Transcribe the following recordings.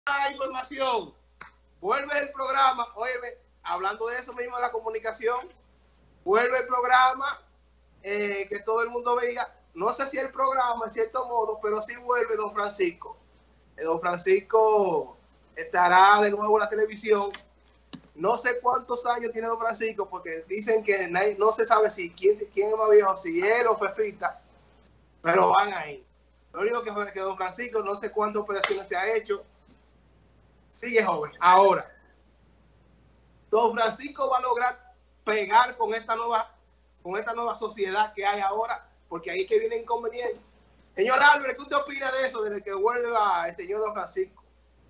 Información. Vuelve el programa. Óyeme, hablando de eso mismo de la comunicación, vuelve el programa que todo el mundo veía. No sé si el programa, en cierto modo, pero sí vuelve Don Francisco. Don Francisco estará de nuevo en la televisión. No sé cuántos años tiene Don Francisco, porque dicen que no se sabe si quién es más viejo, si él o Fefita, pero van ahí. Lo único que fue que Don Francisco no sé cuántas operaciones se ha hecho. Sigue joven. Ahora, Don Francisco va a lograr pegar con esta nueva sociedad que hay ahora, porque ahí es que viene inconveniente. Señor Álvarez, ¿qué usted opina de eso, desde que vuelva el señor Don Francisco?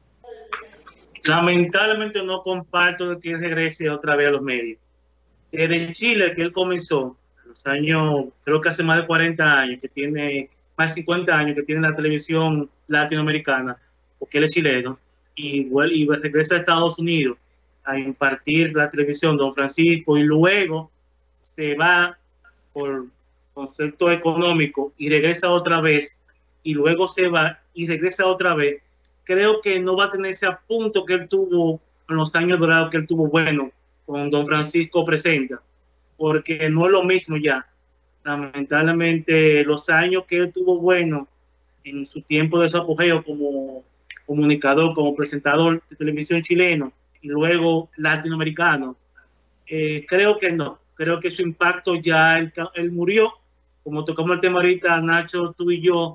Lamentablemente no comparto de que él regrese otra vez a los medios. Desde Chile, que él comenzó, los años, creo que hace más de 40 años, que tiene más de 50 años, que tiene la televisión latinoamericana, porque él es chileno, y regresa a Estados Unidos a impartir la televisión, Don Francisco, y luego se va por concepto económico y regresa otra vez, y luego se va y regresa otra vez. Creo que no va a tener ese punto que él tuvo en los años dorados que él tuvo bueno con Don Francisco Presenta, porque no es lo mismo ya. Lamentablemente, los años que él tuvo bueno en su tiempo de su apogeo como comunicador, como presentador de televisión chileno y luego latinoamericano, creo que no. Creo que su impacto ya, él murió, como tocamos el tema ahorita, Nacho, tú y yo,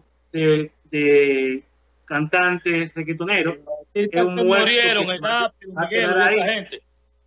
de cantantes, reggaetoneros, murieron, gente.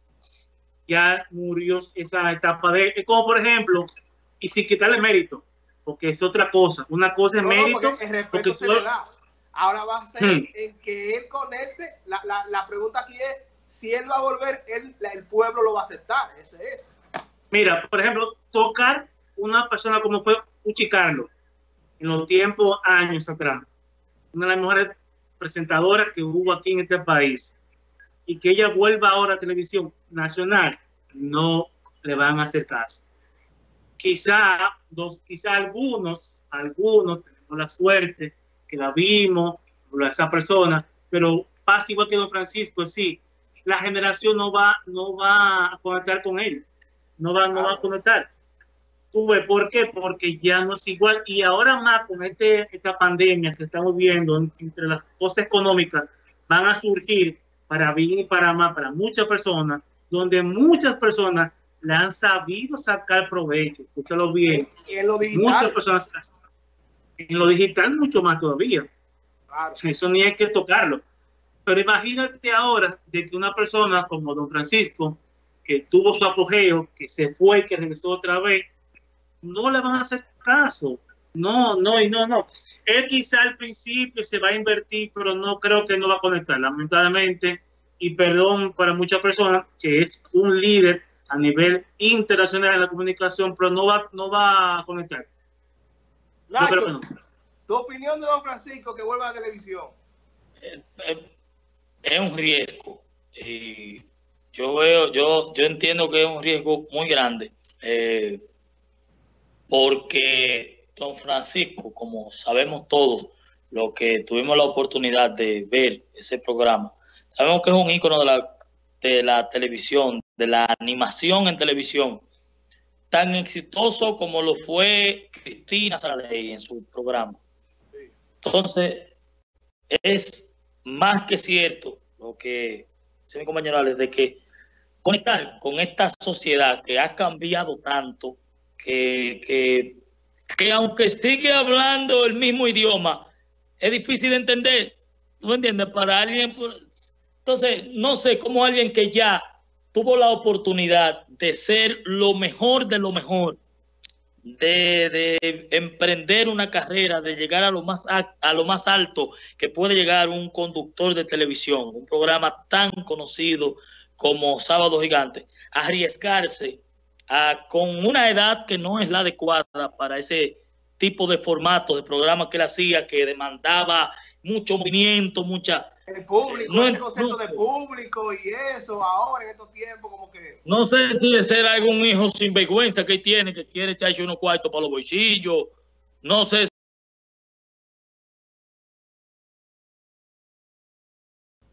Ya murió esa etapa de él. Es como, por ejemplo, y sin quitarle mérito, porque es otra cosa. Una cosa es mérito. Porque el respeto se le da. Ahora va a ser en que él conecte. La pregunta aquí es si él va a volver, el pueblo lo va a aceptar. Ese es. Mira, por ejemplo, tocar una persona como fue Uchi Carlos en los tiempos, años atrás, una de las mejores presentadoras que hubo aquí en este país, y que ella vuelva ahora a televisión nacional, no le van a hacer caso. Quizá algunos tenemos la suerte que la vimos, esa persona, pero pasa igual que Don Francisco, sí, la generación no va a conectar con él, no va a conectar. ¿Por qué? Porque ya no es igual, y ahora más con esta pandemia que estamos viendo, entre las cosas económicas, van a surgir para bien y para mal, para muchas personas, donde muchas personas le han sabido sacar provecho. Escúchalo bien. En lo digital. Muchas personas, en lo digital mucho más todavía. Claro. Eso ni hay que tocarlo. Pero imagínate ahora de que una persona como Don Francisco, que tuvo su apogeo, que se fue, que regresó otra vez, no le van a hacer caso. No. Él quizá al principio se va a invertir, pero no creo que no va a conectar, lamentablemente. Y perdón para muchas personas, que es un líder a nivel internacional en la comunicación, pero no va a conectar. Nacho, no creo que no. Tu opinión de Don Francisco que vuelva a la televisión. Es un riesgo. Y yo entiendo que es un riesgo muy grande. Porque Don Francisco, como sabemos todos, lo que tuvimos la oportunidad de ver ese programa, sabemos que es un ícono de la televisión, de la animación en televisión, tan exitoso como lo fue Cristina Salaley en su programa. Entonces, es más que cierto lo que dice mi compañero Alex, de que conectar con esta sociedad que ha cambiado tanto, que aunque sigue hablando el mismo idioma, es difícil de entender. ¿Tú me entiendes? Para alguien... Entonces, no sé cómo alguien que ya tuvo la oportunidad de ser lo mejor de lo mejor, de emprender una carrera, de llegar a lo más alto que puede llegar un conductor de televisión, un programa tan conocido como Sábado Gigante, arriesgarse con una edad que no es la adecuada para ese tipo de formato de programa que él hacía, que demandaba mucho movimiento, el público, ese concepto de público y eso, ahora en estos tiempos como que... No sé si de ser algún hijo sinvergüenza que tiene, que quiere echarse unos cuartos para los bolsillos, no sé.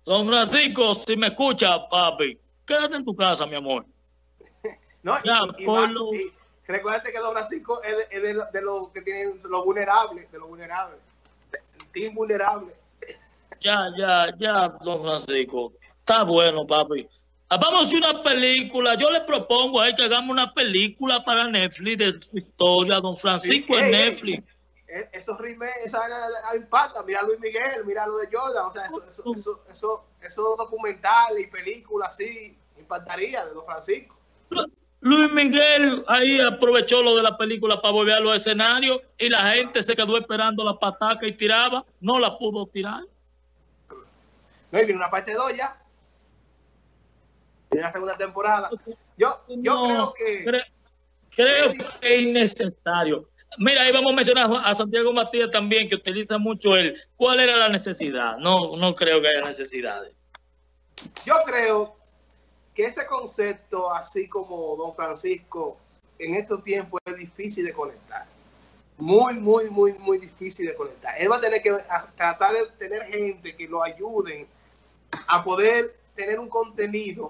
Don Francisco, si me escucha, papi, quédate en tu casa, mi amor. No, Ya, y recuérdate que Don Francisco es de los que tienen los vulnerables, el team vulnerable. Ya, don Francisco. Está bueno, papi. Vamos a hacer una película. Yo le propongo a él que hagamos una película para Netflix de su historia, don Francisco en Netflix. Esos remakes, esa impacta. Mira a Luis Miguel, mira lo de Jordan. O sea, esos documentales y películas así impactaría de don Francisco. Luis Miguel ahí aprovechó lo de la película para volver a los escenarios y la gente se quedó esperando la pataca y tiraba. No la pudo tirar. No, y viene una parte 2 ya. Viene la segunda temporada. Yo creo que... Creo que es innecesario. Mira, ahí vamos a mencionar a Santiago Matías también, que utiliza mucho él. ¿Cuál era la necesidad? No creo que haya necesidades. Yo creo que ese concepto, así como don Francisco, en estos tiempos es difícil de conectar. Muy difícil de conectar. Él va a tener que tratar de tener gente que lo ayuden a poder tener un contenido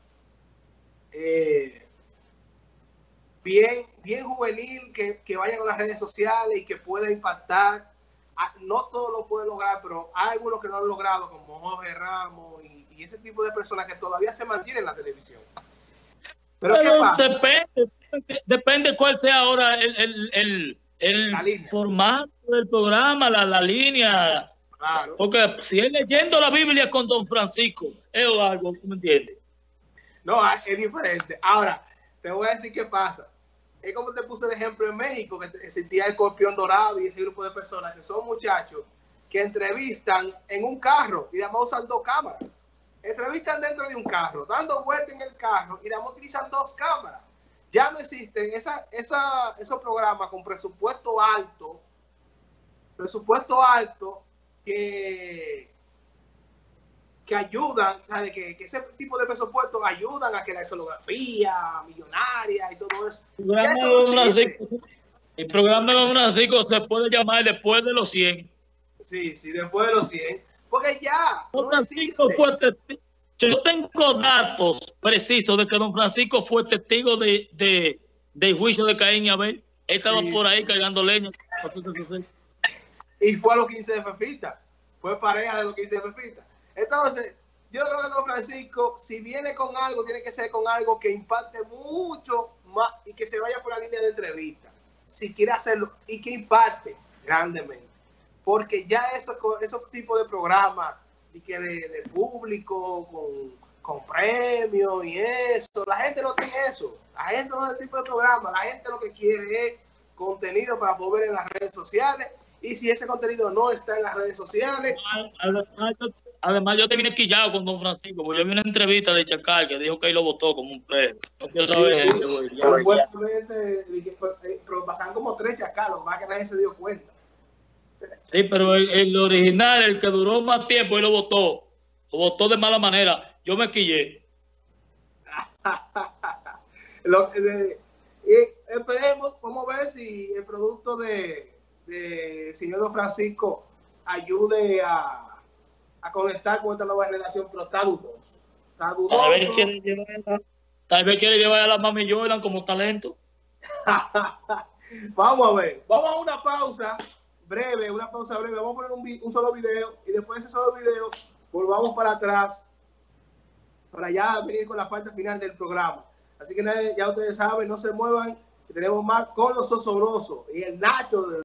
bien juvenil, que vayan a las redes sociales y que pueda impactar. No todos lo pueden lograr, pero hay algunos que lo han logrado, como Jorge Ramos y ese tipo de personas que todavía se mantienen en la televisión. Pero ¿qué pasa? Depende cuál sea ahora el formato del programa, la línea. Claro. Porque si es leyendo la Biblia con don Francisco, es algo, ¿tú me entiendes? No, es diferente. Ahora, te voy a decir qué pasa. Es como te puse de ejemplo en México, que existía el Escorpión Dorado y ese grupo de personas que son muchachos que entrevistan en un carro y además usan 2 cámaras. Entrevistan dentro de un carro, dando vueltas en el carro y además utilizan 2 cámaras. Ya no existen esos programas con presupuesto alto que ayudan, ¿sabes? Que ese tipo de presupuestos ayudan a que la escenografía millonaria y todo eso. El programa de don Francisco se puede llamar Después de los 100. Sí, después de los 100. Porque ya don Francisco fue testigo. Yo tengo datos precisos de que don Francisco fue testigo del juicio de Caín y Abel. Él estaba por ahí cargando leña. Y fue a los 15 de Fefita. Fue pareja de los 15 de Fefita. Entonces, yo creo que don Francisco, si viene con algo, tiene que ser con algo que impacte mucho más y que se vaya por la línea de entrevista. Si quiere hacerlo y que impacte grandemente. Porque ya esos tipos de programas de público con premios y eso, la gente no tiene eso. La gente no es ese tipo de programa. La gente lo que quiere es contenido para poder ver en las redes sociales. Y si ese contenido no está en las redes sociales... Además, yo terminé quillado con don Francisco, porque yo vi una entrevista de Chacal que dijo que él lo votó como un perro. No quiero saber supuestamente, pero pasaban como 3 chacalos, más que nadie se dio cuenta. Sí, pero el original, el que duró más tiempo, él lo votó de mala manera. Yo me quillé. Esperemos, vamos a ver si el producto de señor don Francisco ayude a conectar con esta nueva generación, pero está dudoso. Tal vez quiere llevar a la Mami Jordan como talento. Vamos a ver. Vamos a una pausa breve. Vamos a poner un solo video y después de ese solo video volvamos para atrás para ya venir con la parte final del programa. Así que ya ustedes saben, no se muevan, que tenemos más con los Osobrosos y el Nacho de